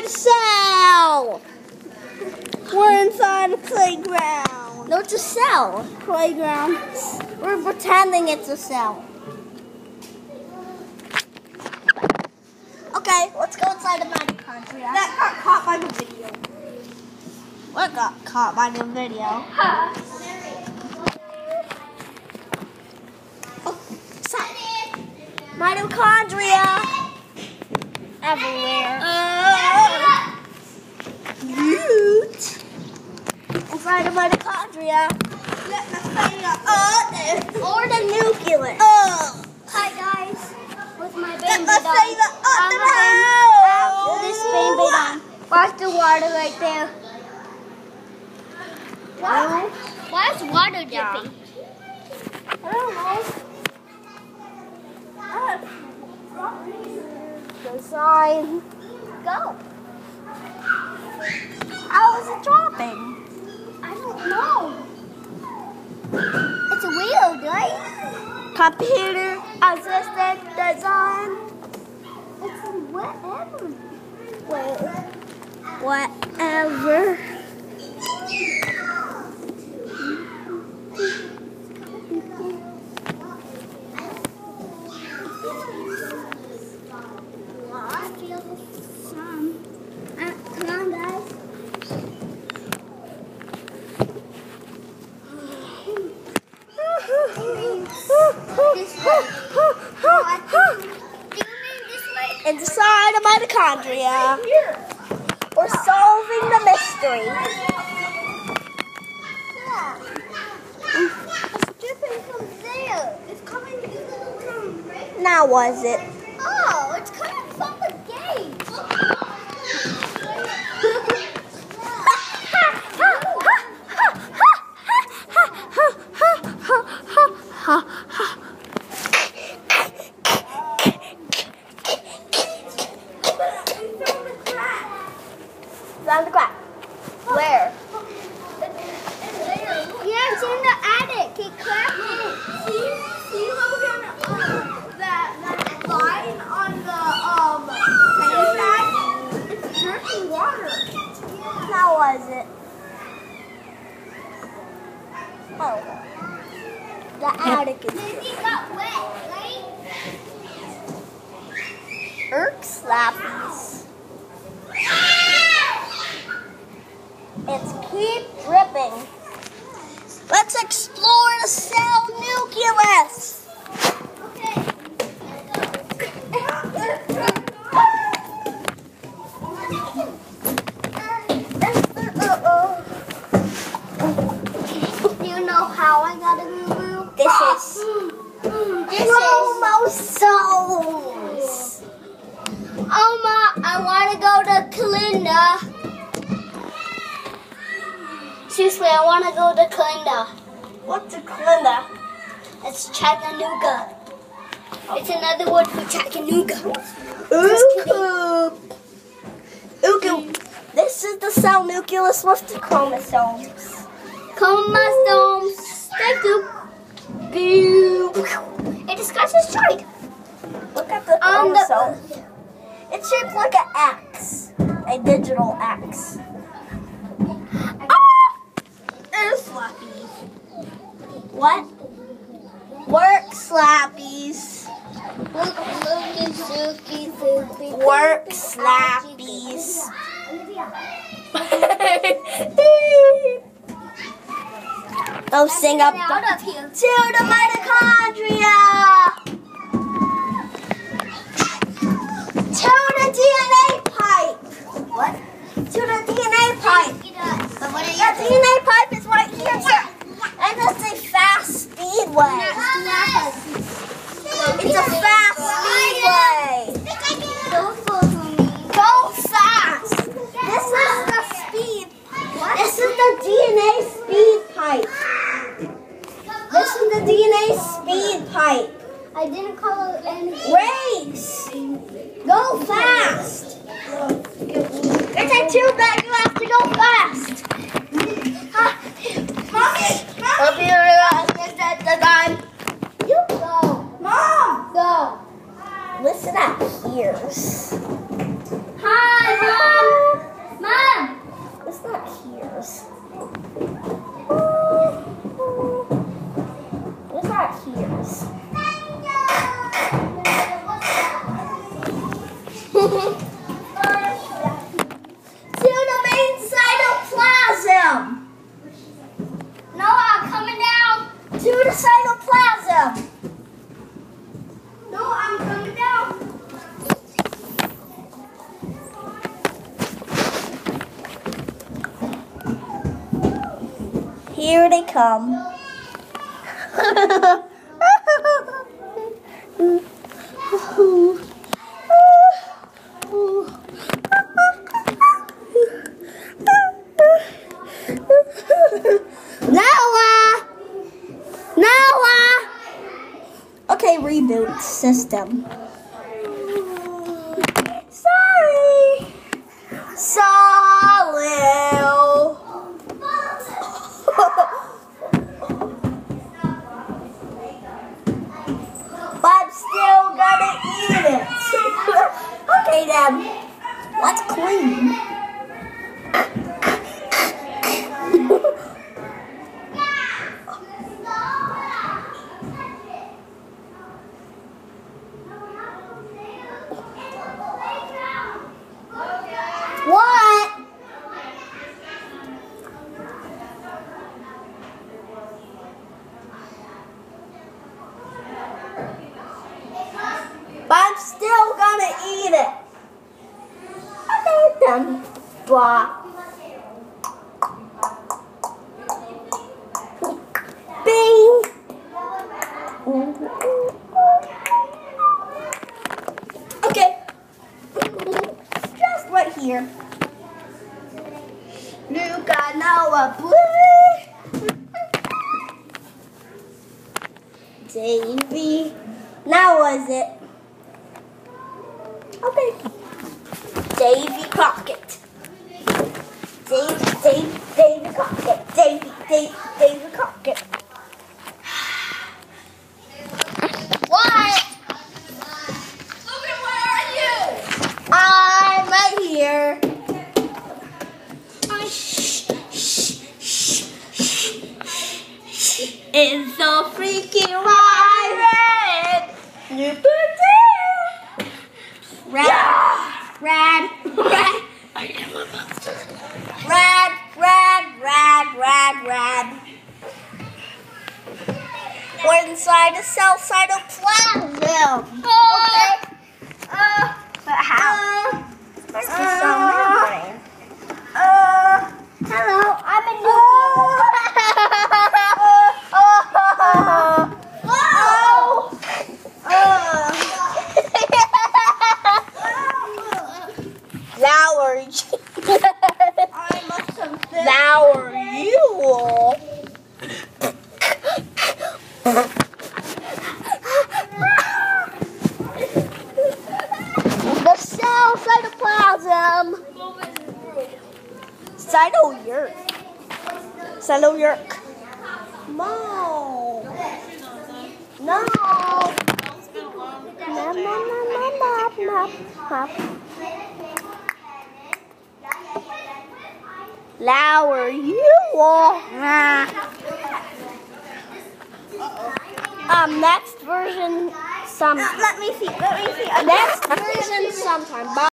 inside a cell. We're inside a playground. No, it's a cell. Playground. We're pretending it's a cell. Okay, let's go inside the mitochondria. That got caught by the video. What got caught by the video? Oh, sorry. Mitochondria. Everywhere. Cute. Inside the mitochondria. Or the nucleus. Hi guys, with my baby Let's dog. say the After this baby dog. Watch the water right there. Why is water dripping? I don't know. The sign. Go. How is it dropping? I don't know. It's weird, right? Computer assistant design. It's whatever. Whatever. I feel some. Come on, guys. Inside a mitochondria. We're solving the mystery. It's dripping from there. It's coming from right? Now was it? Oh, it's coming from the gate. Down the crack. Where? Yeah, it's in the attic. It cracked it. See Logan, that line on the paint bag? It's dripping water. How was it? Oh. The attic is Maybe it got wet, right? Irk slappies. It's keep dripping. Let's explore the cell nucleus. Okay. You know how I got a boo-boo? This is chromosomes. Oma, I want to go to Kalinda. Seriously, I want to go to Kalinda. What's a Kalinda? It's Chattanooga. It's another word for Chattanooga. Ooh. This is the cell nucleus with the chromosomes. Chromosomes. Thank you. It discusses straight. Look at the chromosome. It's shaped like an X. A digital X. Slappies. What? Work slappies. Work slappies. Oh, sing up Out of here. to the mitochondria. To the DNA pipe. What? To the DNA pipe. The DNA pipe is right here, sir. And it's a fast speedway. It's a fast speedway. Go fast. This is the speed. This is the DNA speed pipe. This is the DNA speed pipe. Here they come. Noah! Okay, reboot system. Sorry. But I'm still gonna eat it. Okay then, let's clean. What? But I'm still gonna eat it. Okay then. Blah. Bing. Okay. Just right here. Luca, Noah, Blue. Davy. Now was it? Okay. Davy Crockett. Davy Crockett. Davy Crockett. What? Logan, where are you? I'm right here. It's so freaking wild. Rad. I am a monster. Rad. We're inside the cell cytoplasm. Okay. But how? There's the cell membrane. Hello, I'm a Now are you? Now are you? The cell cytoplasm. Cytoyurk. No. Lower you next version sometime. Let me see. Next version sometime. Bye.